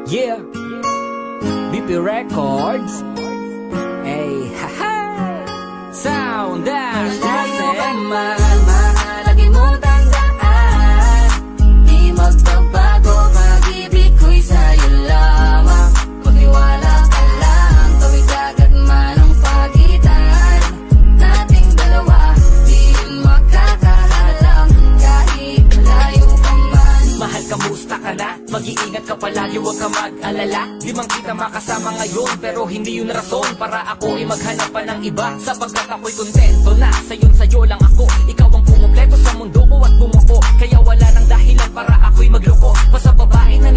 Yeah, BP Records. Hey, haha. Sound dance. Malayo ka man, mahal mong tandaan. Di magbabago, pag-ibig ko'y sa'yo lamang. Magtiwala ka lang, tuwing dagat man ang pagitan nating dalawa, di yun makakahalang kahit malayo ka man. Mahal, kamusta ka na? Mag-iingat ka palagi, huwag ka mag-alala. Di man kita makasama ngayon, pero hindi yun rason para ako ay maghanap pa ng iba. Sapagkat ako'y kontento na, sa'yo lang ako. Ikaw ang pumumpleto sa mundo ko at bumuko, kaya wala nang dahilan para ako'y magloko. Basta babae na